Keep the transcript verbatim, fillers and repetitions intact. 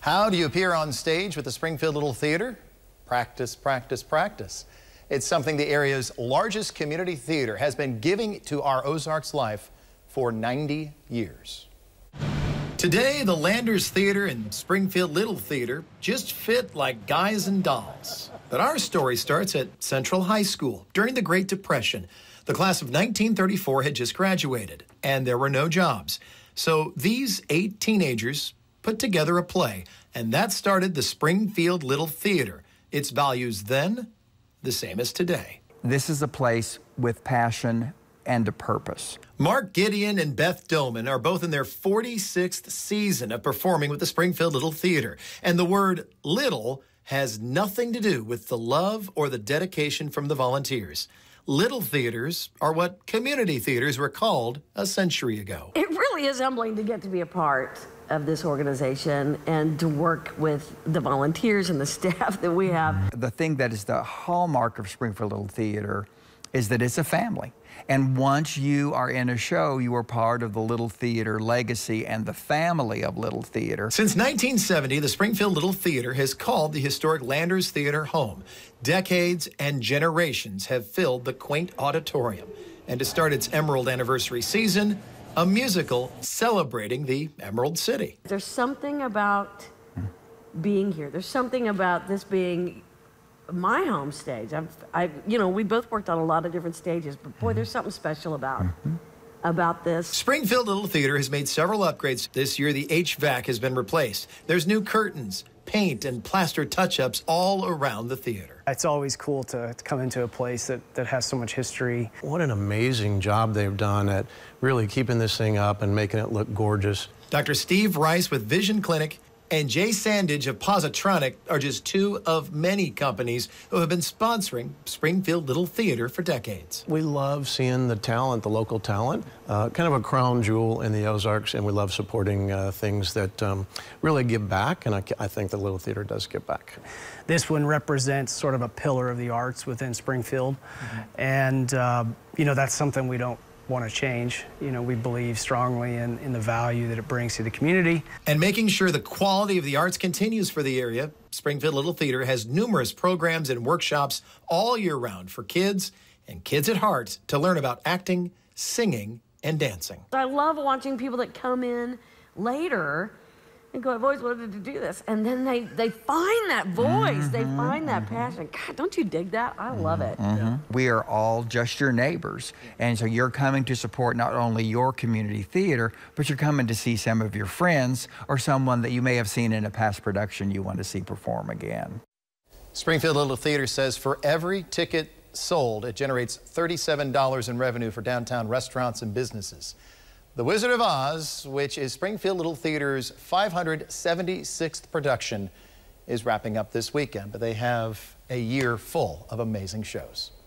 How do you appear on stage with the Springfield Little Theater? Practice, practice, practice. It's something the area's largest community theater has been giving to our Ozarks life for ninety years. Today, the Landers Theater and Springfield Little Theater just fit like guys and dolls. But our story starts at Central High School during the Great Depression. The class of nineteen thirty-four had just graduated, and there were no jobs. So these eight teenagers put together a play, and that started the Springfield Little Theater. Its values then, the same as today. This is a place with passion and a purpose. Mark Gideon and Beth Doman are both in their forty-sixth season of performing with the Springfield Little Theater. And the word little has nothing to do with the love or the dedication from the volunteers. Little theaters are what community theaters were called a century ago. It really is humbling to get to be a part of this organization and to work with the volunteers and the staff that we have. The thing that is the hallmark of Springfield Little Theater is that it's a family. And once you are in a show, you are part of the Little Theater legacy and the family of Little Theater. Since nineteen seventy, the Springfield Little Theater has called the historic Landers Theater home. Decades and generations have filled the quaint auditorium. And to start its Emerald Anniversary season, a musical celebrating the Emerald City. There's something about being here. There's something about this being my home stage. I've, I, you know, we both worked on a lot of different stages, but boy, there's something special about mm-hmm. about this. Springfield Little Theater has made several upgrades. This year, the H V A C has been replaced. There's new curtains, paint, and plaster touch-ups all around the theater. It's always cool to, to come into a place that, that has so much history. What an amazing job they've done at really keeping this thing up and making it look gorgeous. Doctor Steve Rice with Vision Clinic and Jay Sandage of Positronic are just two of many companies who have been sponsoring Springfield Little Theater for decades. We love seeing the talent, the local talent, uh, kind of a crown jewel in the Ozarks, and we love supporting uh, things that um, really give back, and I, I think the Little Theater does give back. This one represents sort of a pillar of the arts within Springfield, mm-hmm. and uh, you know, that's something we don't want to change. You know, we believe strongly in, in the value that it brings to the community. And making sure the quality of the arts continues for the area, Springfield Little Theater has numerous programs and workshops all year round for kids and kids at heart to learn about acting, singing, and dancing. I love watching people that come in later and go, I've always wanted to do this. And then they, they find that voice, mm-hmm, they find that mm-hmm. passion. God, don't you dig that? I love it. Mm-hmm. Yeah. We are all just your neighbors. And so you're coming to support not only your community theater, but you're coming to see some of your friends or someone that you may have seen in a past production you want to see perform again. Springfield Little Theater says for every ticket sold, it generates thirty-seven dollars in revenue for downtown restaurants and businesses. The Wizard of Oz, which is Springfield Little Theater's five hundred seventy-sixth production, is wrapping up this weekend, but they have a year full of amazing shows.